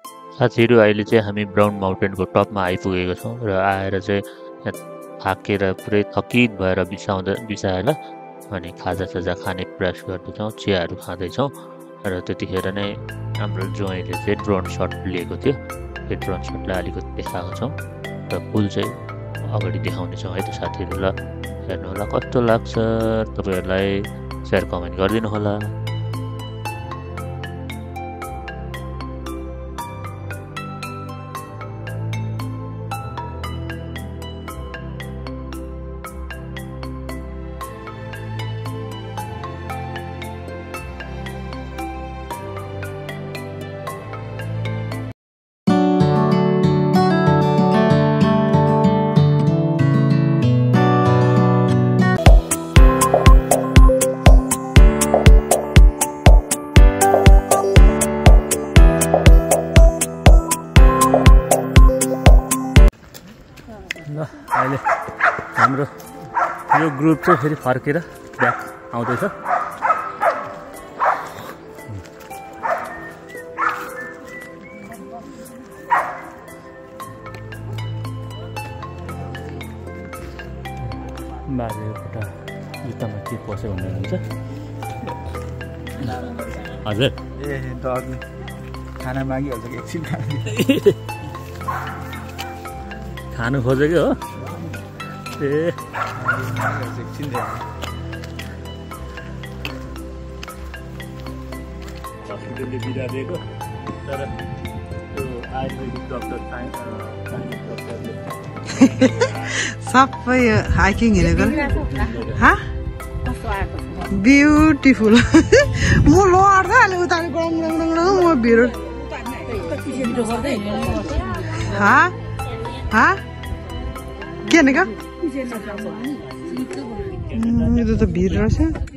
साथीहरु अहिले चाहिँ हामी ब्राउन माउन्टेनको टपमा आइपुगेको छौं र आएर चाहिँ यहाँ थाकेर पुरै थकित भएर बिसाएर अनि खाजा खाने प्रयास गर्दैछौँ, चियाहरू खाँदैछौँ र त्यतिखेर नै हाम्रो ज्वाइँले चाहिँ ड्रोन शट लिएको थियो। त्यो ड्रोन शटलाई अलिकति देखाएको छौँ र पुल चाहिँ अगाडि देखाउनेछौँ है त साथीहरुलाई। हेर्नु होला कस्तो लाग्छ, तपाईहरुलाई शेयर कमेन्ट गरिदिनु होला। अहिले हाम्रो यो ग्रुप चाहिँ फेरि फर्केर ब्याक आउँदैछ। बाजेबाट जुत्तामा के पस्यो भन्ने हुन्छ हजुर। ए डरले खाना मागिहाल्छ एकछिन खानु खोजेको हो। ए हस्पिटलले बिदा दिएको तर त्यो आयुर्वेदिक डक्टर सबै हाइकिङ हिँडेको ब्युटिफुल। म लड्दै हालेँ उता म भिड के भनेको यो त भिड रहेछ।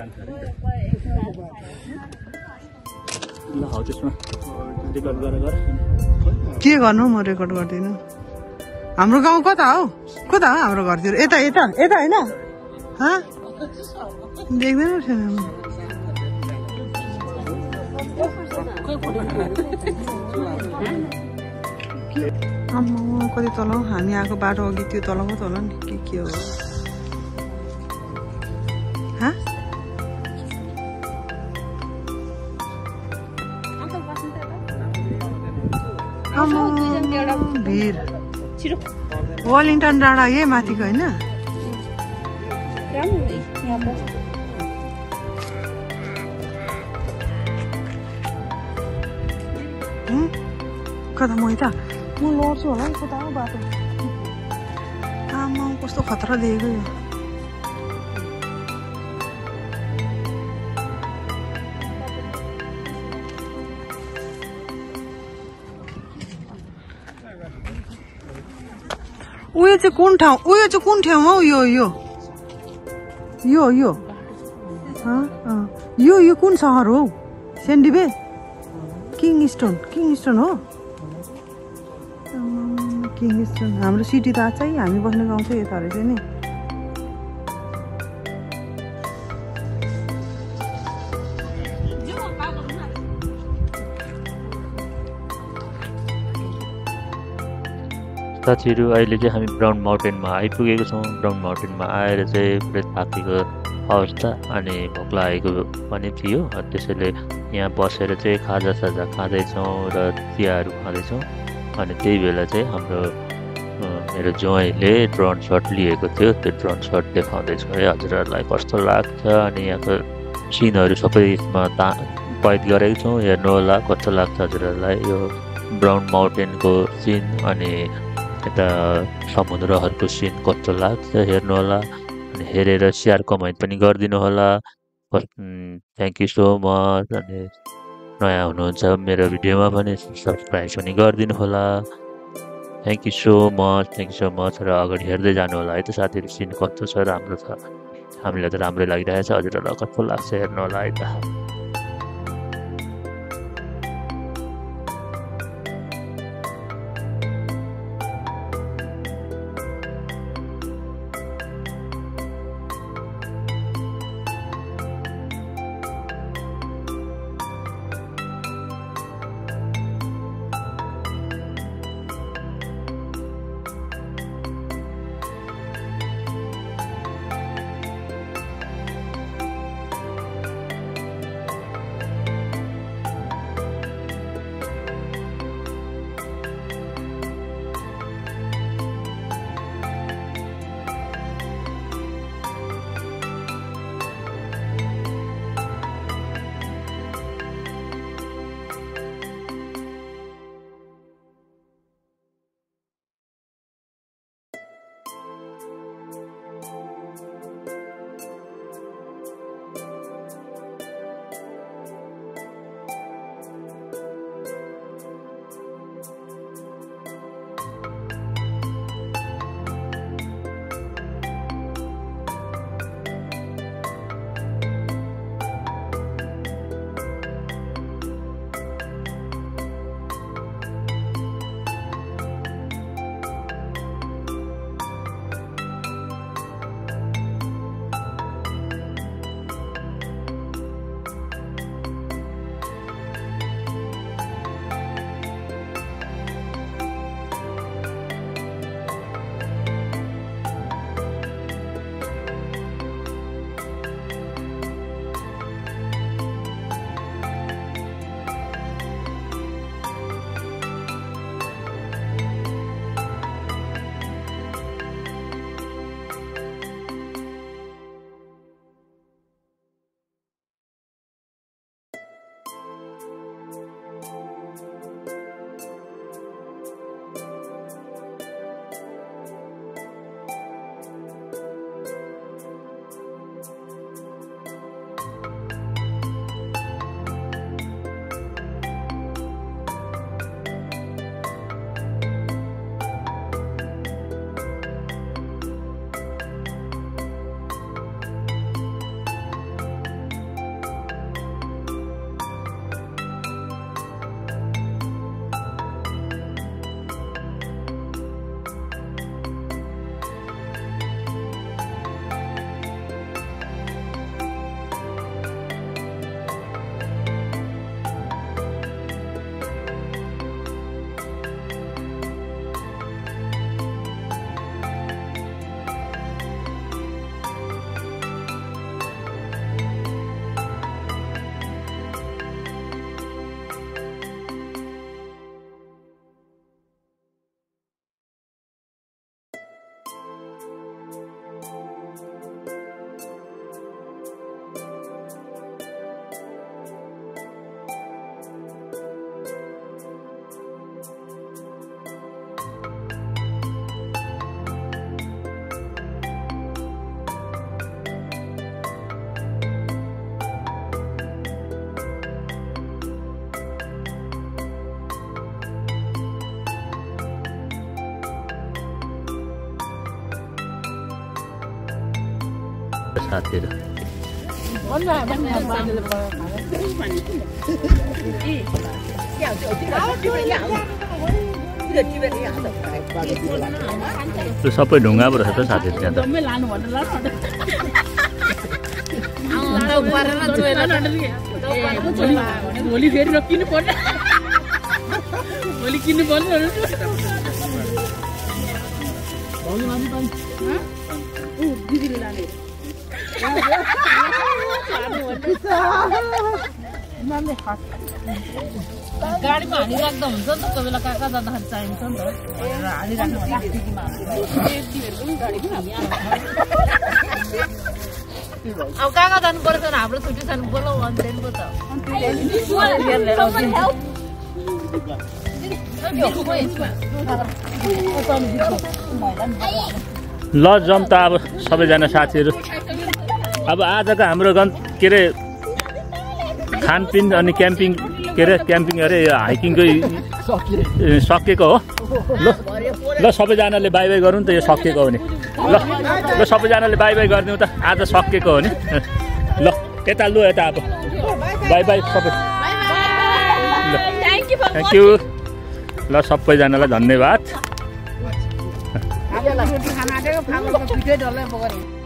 के गर्नु म रेकर्ड गर्दिनँ। हाम्रो गाउँ कता हो हाम्रो घरतिर? यता यता यता होइन देख्दैन कति तल हामी आएको बाटो अघि त्यो तल पो तल नि के हो भिड। वेलिङटन डाँडा यही माथिको होइन? कता म यता म लड्छु होला नि कता हो बाटो। आमा कस्तो खतरा देखेको यो। उयो चाहिँ कुन ठाउँमा हौ? यो कुन सहर हो? सेन्डिबे किङस्टोन हो? किङस्टोन हाम्रो सिटी त आछ है। हामी बस्ने गाउँ चाहिँ यता रहेछ नि। साथीहरु अहिले चाहिँ हामी ब्राउन माउन्टेनमा आइपुगेको छौँ। ब्राउन माउन्टेनमा आएर चाहिँ पुरै थाकेको अवस्था अनि भोक लागेको पनि थियो। त्यसैले यहाँ बसेर चाहिँ खाजा खाँदैछौँ र चियाहरू खाँदैछौँ। अनि त्यही बेला चाहिँ हाम्रो मेरो ज्वाइँले ड्रोन शट लिएको थियो। त्यो ड्रोन शट देखाउँदैछु है हजुरहरूलाई कस्तो लाग्छ। अनि यहाँको सिनहरू सबै यसमा कैद गरेको छौँ। हेर्नु होला कस्तो लाग्छ हजुरहरूलाई यो ब्राउन माउन्टेनको सिन अनि यता समुद्रहरूको सिन कस्तो लाग्छ हेर्नु होला। अनि हेरेर शेयर कमेन्ट पनि गरिदिनु होला। Thank you so much. अनि नयाँ हुनुहुन्छ मेरो भिडियोमा भने सब्सक्राइब पनि गरिदिनु होला। Thank you so much. र अगाडि हेर्दै जानु होला है त साथीहरू। सिन कस्तो छ, राम्रो छ, हामीलाई त राम्रै लागिरहेछ। हजुरहरूलाई कस्तो लाग्छ हेर्नु होला है त। साथीहरु त्यो सबै ढुङ्गा पो रहेछ त साथीहरु त्यहाँ त भोलि फेरि रोकिनु पर्ने भोलि किन्नु पर्ने दिदीले लाने गाडीमा हालिराख्दा हुन्छ नि त कोही बेला कहाँ जाँदाखेरि चाहिन्छ नि त हालिराख्नु अब कहाँ जानु पर्छ हाम्रो छुट्टी छ बोलाउ अन्त पो ल जम त अब सबैजना साथीहरु अब आजको हाम्रो के अरे खानपिन अनि क्याम्पिङ अरे हाइकिङकै सकेको हो ल सबैजनाले बाई बाई गरौँ त यो सकेको हो नि ल सबैजनाले बाई बाई गरिदिउँ त आज सकेको हो नि ल यता लु यता अब बाई बाई सबै थ्याङ्क यू ल सबैजनालाई धन्यवाद